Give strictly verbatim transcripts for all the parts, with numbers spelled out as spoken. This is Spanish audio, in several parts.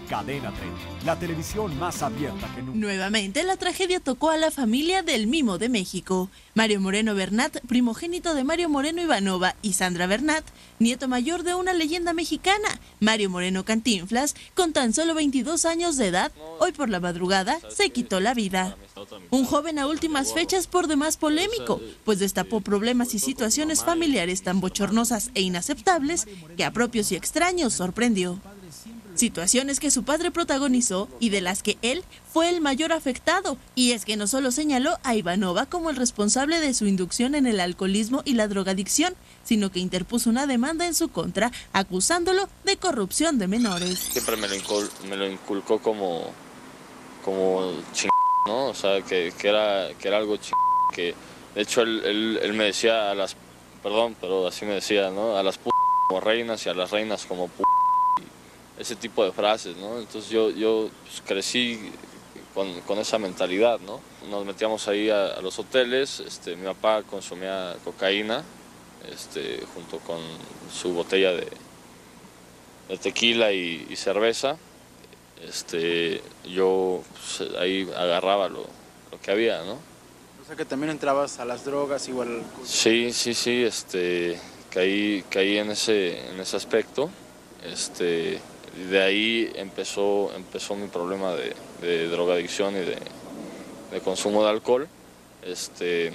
Cadena treinta, la televisión más abierta que nunca. Nuevamente, la tragedia tocó a la familia del Mimo de México. Mario Moreno Bernat, primogénito de Mario Moreno Ivanova, y Sandra Bernat, nieto mayor de una leyenda mexicana, Mario Moreno Cantinflas, con tan solo veintidós años de edad, hoy por la madrugada se quitó la vida. Un joven a últimas fechas por demás polémico, pues destapó problemas y situaciones familiares tan bochornosas e inaceptables que a propios y extraños sorprendió. Situaciones que su padre protagonizó y de las que él fue el mayor afectado, y es que no solo señaló a Ivanova como el responsable de su inducción en el alcoholismo y la drogadicción, sino que interpuso una demanda en su contra, acusándolo de corrupción de menores. Siempre me lo, incul me lo inculcó como, como ching, ¿no? O sea, que, que, era, que era algo ching, que de hecho él, él, él me decía a las, perdón, pero así me decía, ¿no? A las p como reinas y a las reinas como p ese tipo de frases, ¿no? Entonces yo, yo pues, crecí con, con esa mentalidad, ¿no? Nos metíamos ahí a, a los hoteles, este, mi papá consumía cocaína, este, junto con su botella de, de tequila y, y cerveza. Este, yo pues, ahí agarraba lo, lo que había, ¿no? O sea que también entrabas a las drogas igual. Sí, sí, sí, este, caí, caí en ese, en ese aspecto. Este, de ahí empezó, empezó mi problema de, de drogadicción y de, de consumo de alcohol. Este,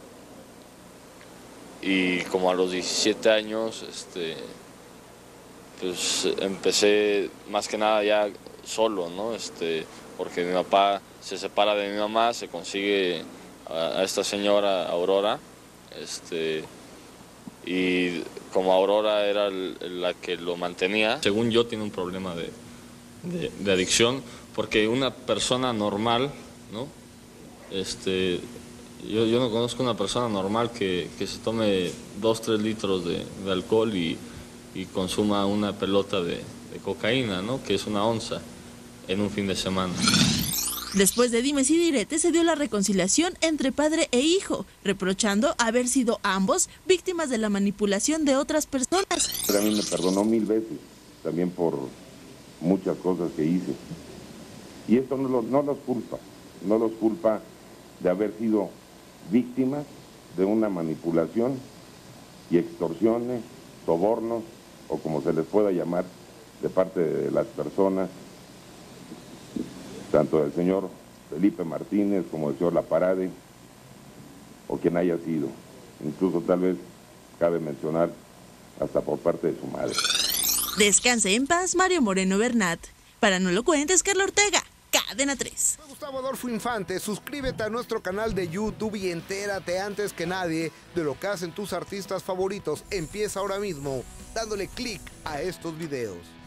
y como a los diecisiete años, este, pues empecé más que nada ya solo, ¿no? Este, porque mi papá se separa de mi mamá, se consigue a, a esta señora Aurora, este, y como Aurora era el, la que lo mantenía, según yo tiene un problema de, de, de adicción, porque una persona normal, ¿no? Este, yo, yo no conozco una persona normal que, que se tome dos, tres litros de, de alcohol y, y consuma una pelota de, de cocaína, ¿no? Que es una onza en un fin de semana. Después de dimes y diretes se dio la reconciliación entre padre e hijo, reprochando haber sido ambos víctimas de la manipulación de otras personas. A mí me perdonó mil veces, también por muchas cosas que hice. Y esto no, lo, no los culpa, no los culpa de haber sido víctimas de una manipulación y extorsiones, sobornos, o como se les pueda llamar, de parte de las personas, tanto del señor Felipe Martínez como del señor La Parade, o quien haya sido. Incluso tal vez cabe mencionar hasta por parte de su madre. Descanse en paz, Mario Moreno Bernat. Para No Lo Cuentes, Carla Ortega, Cadena tres. Soy Gustavo Adolfo Infante, suscríbete a nuestro canal de YouTube y entérate antes que nadie de lo que hacen tus artistas favoritos. Empieza ahora mismo dándole clic a estos videos.